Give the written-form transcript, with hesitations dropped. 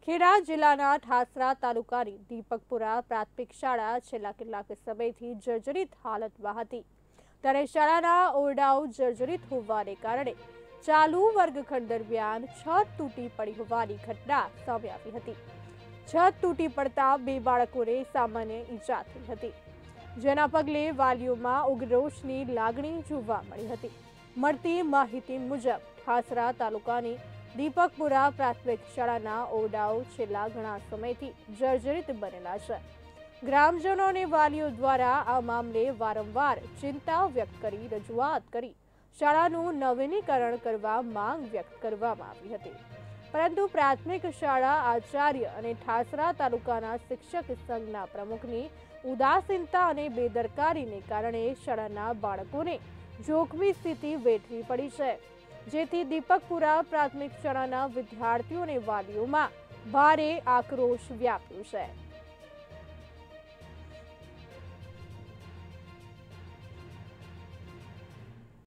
ખેડા જિલ્લાના ઠાસરા તાલુકાની દીપકપુરા પ્રાથમિક શાળા છેલ્લા કેટલાક સમયથી જર્જરિત હાલતમાં હતી। ત્યારે શાળાના ઓરડાઓ જર્જરિત હોવાને કારણે ચાલુ વર્ગખંડ દરમિયાન છત તૂટી પડી હોવાની ઘટના સામે આવી હતી। છત તૂટી પડતા 2 બાળકોને સામાન્ય ઈજા થઈ હતી, જેના પગલે વાલીઓમાં ઉગ્રરોષની લાગણી જોવા મળી હતી। મળતી માહિતી મુજબ ઠાસરા તાલુકાની દીપકપુરા પ્રાથમિક શાળાના ઓરડાઓ છેલ્લા ઘણા સમયથી જર્જરિત બનેલા છે। ગ્રામજનો અને વાલીઓ દ્વારા આ મામલે વારંવાર ચિંતા વ્યક્ત કરી રજૂઆત કરી શાળાનું નવીનીકરણ કરવા માંગ વ્યક્ત કરવામાં આવી હતી, પરંતુ પ્રાથમિક શાળા આચાર્ય અને ઠાસરા તાલુકાના શિક્ષક સંઘના પ્રમુખની ઉદાસીનતા અને બેદરકારીને કારણે શાળાના બાળકોને જોખમી સ્થિતિ વેઠવી પડી છે, જેથી દીપકપુરા પ્રાથમિક શાળાના વિદ્યાર્થીઓ અને વાલીઓમાં ભારે આક્રોશ વ્યાપ્યો છે।